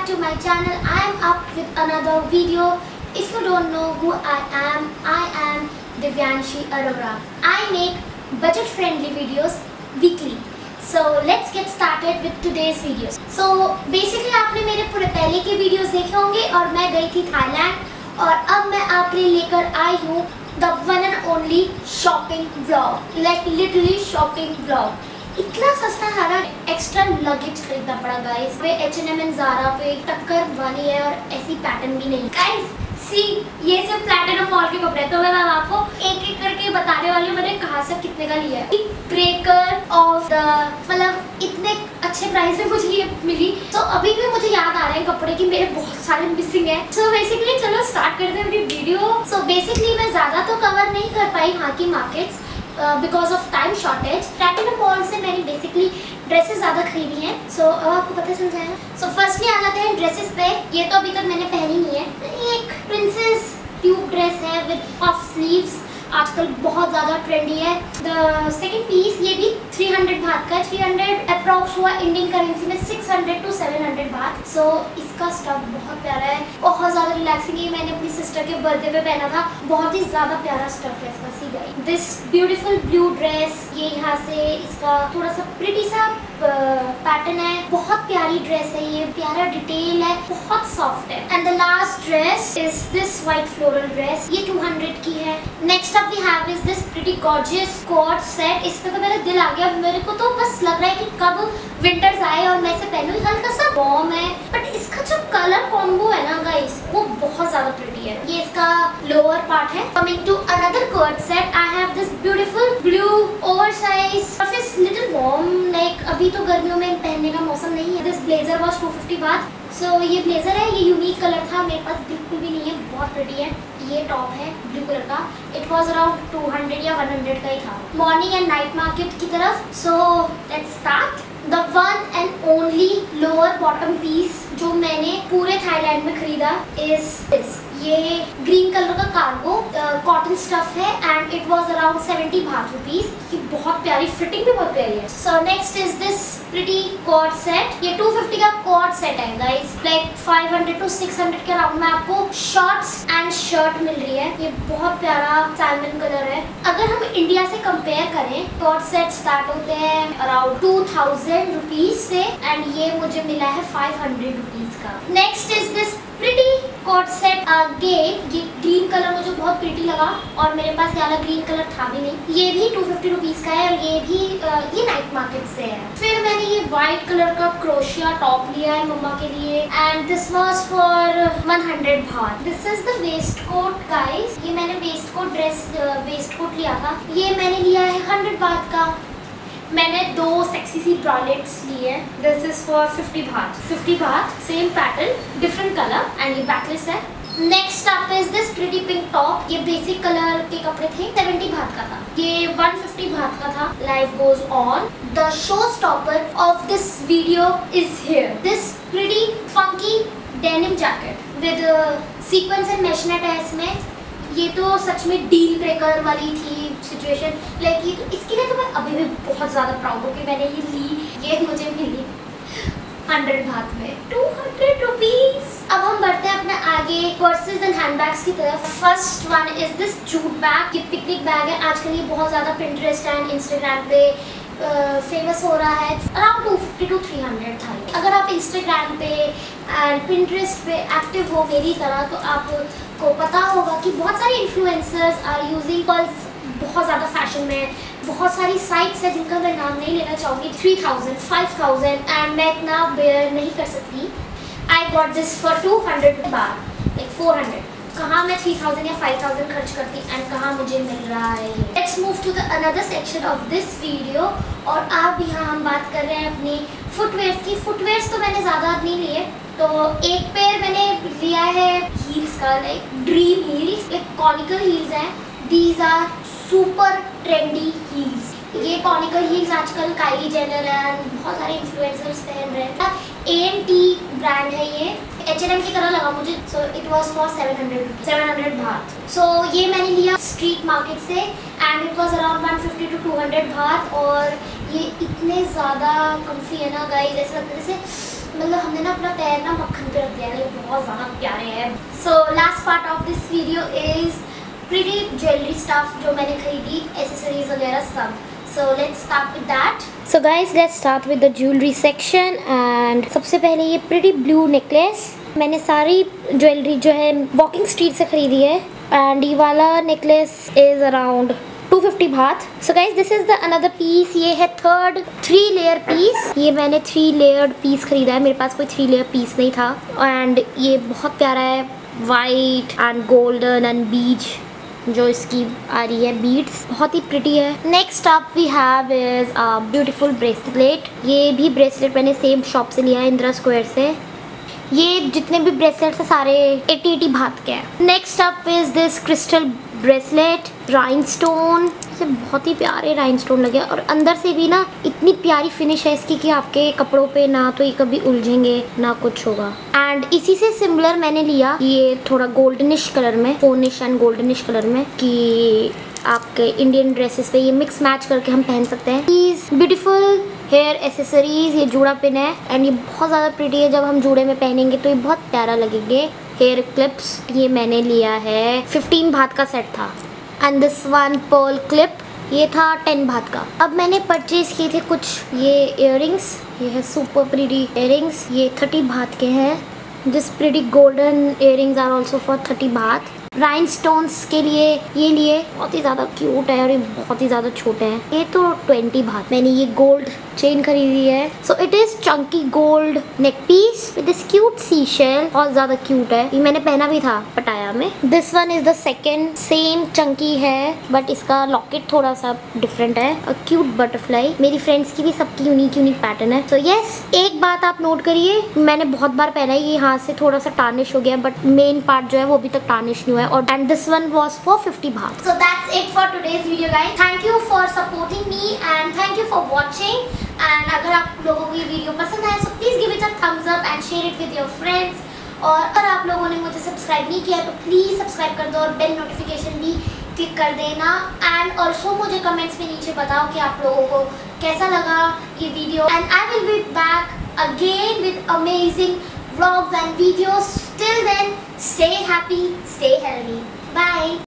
back to my channel. I am up with another video. If you don't know who I am Divyanshi Arora. I make budget friendly videos weekly. So let's get started with today's videos. So basically आपने मेरे पूरे पहले के videos देखे होंगे और मैं गई थी थाईलैंड और अब मैं आपके लिए लेकर आई हूँ the one and only shopping vlog, like literally shopping vlog. इतना सस्ता सारा एक्स्ट्रा लगेज खरीदना पड़ा गाइस। पे H&M एंड ज़ारा पे टक्कर वाली है और ऐसी पैटर्न भी नहीं। गाइस सी ये सब प्लैटिनम मॉल के कपड़े, तो मैं आपको एक एक करके बताने वाली हूँ मैंने कहाँ से कितने का लिया है। ब्रेकर ऑफ द मतलब इतने अच्छे प्राइस में मुझे ये मिली, तो अभी भी मुझे याद आ रहे हैं कपड़े की मेरे बहुत सारे मिसिंग है। तो बेसिकली चलो स्टार्ट करते हैं अपनी वीडियो। सो बेसिकली मैं ज़्यादा तो कवर नहीं कर पाई वहाँ की markets because of time shortage. Platinum mall से मैंने बेसिकली ड्रेसेस ज़्यादा खरीदी हैं, सो अब आपको पता चल जाएगा। सो फर्स्टली आ जाते हैं ड्रेसेस पे। ये तो अभी तक मैंने पहनी नहीं है। एक प्रिंसेस ट्यूब ड्रेस है विद पफ स्लीव्स, आजकल बहुत ज़्यादा ट्रेंडी है। द सेकेंड पीस ये भी 300 बात का, 300 अप्रॉक्स हुआ इंडियन करेंसी में 600 to 700 बात। सो इसका स्टफ बहुत प्यारा है, बहुत ज़्यादा रिलैक्सिंग है। मैंने अपनी सिस्टर के बर्थडे पे पहना था, बहुत ही ज़्यादा प्यारा स्टफ है इसका। See guys this beautiful blue dress, ये यहाँ से इसका थोड़ा सा प्रिटी सा पैटर्न है, बहुत प्यारी ड्रेस है, ये प्यारा डिटेल है, बहुत सॉफ्ट है। And the last dress is this white floral dress, ये 200 की है। Next up we have is this pretty gorgeous coat set. इस पे तो मेरा दिल आ गया, मेरे को तो बस लग रहा है कि कब विंटर्स आए और मैं इसे पहनूं। हल्का सा वार्म है बट इसका जो कलर कॉम्बो है ना गाइस वो बहुत ज्यादा प्रिटी है। ये इसका लोअर पार्ट है। Coming to another coat set, I have this beautiful blue oversize office little warm, like अभी तो गर्मियों में पहनने का मौसम नहीं है। दिस ब्लेजर वॉज 250 बात। सो ये ब्लेजर है, ये यूनिक कलर था, मेरे पास बिल्कुल भी नहीं है, बहुत प्रिटी है। ये टॉप है ब्लू कलर का, इट वॉज अराउंड 200 या 100 का ही था। मॉर्निंग एंड नाइट मार्केट की तरफ। So let's start. The one and only lower bottom piece जो मैंने पूरे थाईलैंड में खरीदा इज दिस। ये ग्रीन कलर का कार्गो कॉटन स्टफ है and it was around 70 baht rupees. ये बहुत प्यारी, फिटिंग भी बहुत प्यारी है। So next is this pretty coat set. ये 250 का कोट सेट है गाइस, लाइक 500 to 600 के अराउंड में आपको शॉर्ट्स एंड शर्ट मिल रही है। ये बहुत प्यारा सैल्मन कलर है। अगर हम इंडिया से कंपेयर करें, कोट सेट स्टार्ट होते हैं अराउंड 2000 रुपीज से एंड ये मुझे मिला है 500 रुपीज का। Next is this pretty coat set again. ये ग्रीन कलर मुझे बहुत प्रिटी लगा और मेरे पास ज़्यादा ग्रीन कलर था भी नहीं। ये भी 250 रुपीज़ का है और ये भी ये नाइट मार्केट से है। फिर मैंने ये वाइट कलर का क्रोशिया टॉप लिया है मम्मा के लिए and this was for 100 baht. This is the waistcoat guys. ये मैंने waistcoat dress waistcoat लिया था, ये मैंने लिया है 100 बात का। मैंने दो सेक्सी सी ब्रालेट्स लिए हैं। This is for 50 baht, 50 baht, same pattern different colour and ये बैकलेस है। Next up is this pretty pink top. ये बेसिक कलर के कपड़े थे, 70 बात का था, ये 150 बात का था। Life goes on. The show stopper of this video is here. This pretty funky denim jacket with sequins and mesh net है इसमें। ये तो सच में डील ब्रेकर वाली थी सिचुएशन, लाइक इसके लिए तो मैं अभी भी बहुत ज़्यादा प्राउड हूँ कि मैंने ये ली। ये मुझे मिली 100 बात में, 200 रुपीज़। अब हम बढ़ते हैं अपने आगे पर्सेस एंड हैंडबैग्स की तरफ। First one is this jute bag. ये पिकनिक बैग है, आजकल ये बहुत ज़्यादा पिंटरेस्ट एंड इंस्टाग्राम पे फेमस हो रहा है। अराउंड 250 to 300 था। अगर आप इंस्टाग्राम पे एंड पिंटरेस्ट पे एक्टिव हो मेरी तरह तो आपको पता होगा कि बहुत सारे इन्फ्लुएंसर्स आर यूजिंग पर्स बहुत ज़्यादा फैशन में। बहुत सारी साइट्स है जिनका मैं नाम नहीं लेना चाहूँगी। 3000, 5000 एंड मैं इतना बेयर नहीं कर सकती। आई गॉट दिस फॉर 200 बात, लाइक 400। कहाँ मैं 3000 या 5000 खर्च करती एंड कहाँ मुझे मिल रहा है। Let's move to the another section of this video. और अब यहाँ हम बात कर रहे हैं अपनी फुटवेयर्स की। फुटवेयर्स तो मैंने ज़्यादा नहीं लिए, तो एक पेयर मैंने लिया है हील्स का, like dream heels, like conical heels हैं। These are super trendy heels. ये कॉनिकल हील्स आजकल काइली जेनर एंड बहुत सारे इन्फ्लुएंसर्स पहन रहे हैं। ANT ब्रांड है ये, H&M की तरह लगा मुझे। सो इट वॉज फॉर 700 बात। सो ये मैंने लिया स्ट्रीट मार्केट से and it was around 150 to 200 बात। और ये इतने ज़्यादा कम्फी है ना गाइस, ऐसा लगता है जैसे मतलब हमने ना अपना पैर ना मक्खन पे रख दिया है, ये बहुत ज़्यादा प्यारे हैं। So last part of this video is pretty jewellery stuff जो मैंने खरीदी, एसेसरीज वगैरह सब। So let's start with that. So guys, let's start with the jewelry section and सबसे पहले ये pretty blue necklace मैंने सारी ज्वेलरी जो है वॉकिंग स्ट्रीट से खरीदी है and ये वाला necklace is around 250 baht. So guys, this is the another piece. ये है third 3 layer piece. ये मैंने 3 layered piece खरीदा है, मेरे पास कोई 3 layer piece नहीं था and ये बहुत प्यारा है, white and golden and beige जो इसकी आ रही है बीड्स, बहुत ही प्रिटी है। Next up we have is a beautiful bracelet. ये भी ब्रेसलेट मैंने सेम शॉप से लिया है, इंदिरा स्क्वायर से। ये जितने भी ब्रेसलेट्स हैं सारे 80 भात के हैं। Next up is this crystal bracelet, rhinestone से बहुत ही प्यारे राइनस्टोन लगे और अंदर से भी ना इतनी प्यारी फिनिश है इसकी कि आपके कपड़ों पे ना तो ये कभी उलझेंगे ना कुछ होगा। एंड इसी से सिमिलर मैंने लिया ये थोड़ा गोल्डनिश कलर में, फोनिश एंड गोल्डनिश कलर में, कि आपके इंडियन ड्रेसेस पे ये मिक्स मैच करके हम पहन सकते हैं। दीज ब्यूटीफुल हेयर एसेसरीज, ये जूड़ा पिन है एंड ये बहुत ज़्यादा प्रिटी है, जब हम जूड़े में पहनेंगे तो ये बहुत प्यारा लगेंगे। हेयर क्लिप्स ये मैंने लिया है, 15 भात का सेट था। And this one pearl clip ये था 10 भात का। अब मैंने परचेज किए थे कुछ ये इयररिंग्स, ये है सुपर प्रिटी इयररिंग्स, ये 30 भात के हैं। This pretty golden earrings are also for 30 baht. राइनस्टोन्स के लिए ये लिए, बहुत ही ज़्यादा क्यूट है और ये बहुत ही ज़्यादा छोटे हैं। ये तो 20 भात। मैंने ये गोल्ड चेन खरीदी है। So it is chunky gold neck piece with this cute sea shell, बहुत ज़्यादा क्यूट है। ये मैंने पहना भी था पटाया में। This one is the second, same chunky है बट इसका लॉकेट थोड़ा सा डिफरेंट है। अ क्यूट बटरफ्लाई, मेरी फ्रेंड्स की भी सबकी यूनिक पैटर्न है। सो यस, एक बात आप नोट करिए, मैंने बहुत बार पहना है, ये यहाँ से थोड़ा सा टार्निश हो गया बट मेन पार्ट जो है वो अभी तक टार्निश नहीं हुआ है। And this one was for 50 baht. So that's it for today's video guys. Thank you for supporting me and thank you for watching. And अगर आप लोगों को ये वीडियो पसंद आए so please give it a thumbs up and share it with your friends. और अगर आप लोगों ने मुझे सब्सक्राइब नहीं किया तो प्लीज़ सब्सक्राइब कर दो और बेल नोटिफिकेशन भी क्लिक कर देना। एंड ऑल्सो मुझे कमेंट्स में नीचे बताओ कि आप लोगों को कैसा लगा ये video. And I will be back again with amazing vlogs and videos. Till then, stay happy, stay healthy. Bye.